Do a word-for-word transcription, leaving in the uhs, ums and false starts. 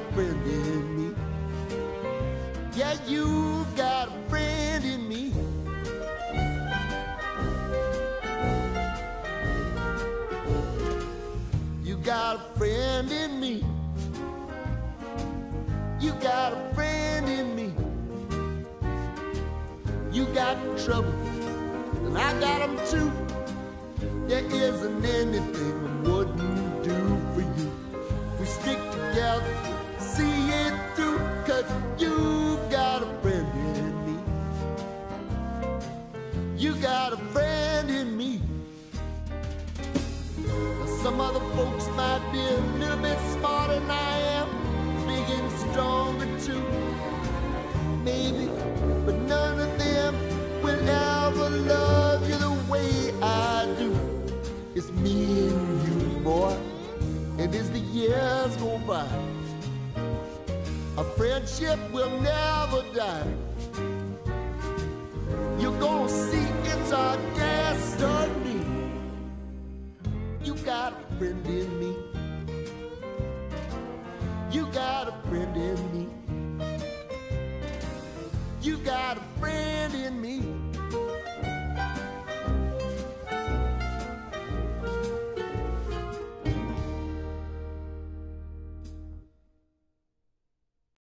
friend in me. Yeah, you got a friend in me. You got a friend in me. You got a friend in me. You got trouble, and I got them too. There isn't anything I wouldn't do for you. We stick together, see it through, 'cause you've got a friend in me. You got a friend in me. Now, some other folks might be a little bit smarter than I am, big and stronger too, maybe, but none of them will ever love you the way I do. It's me and you, boy, and as the years go by, our friendship will never die. You're gonna see it's our destiny. You got a friend in me. You got a friend in me.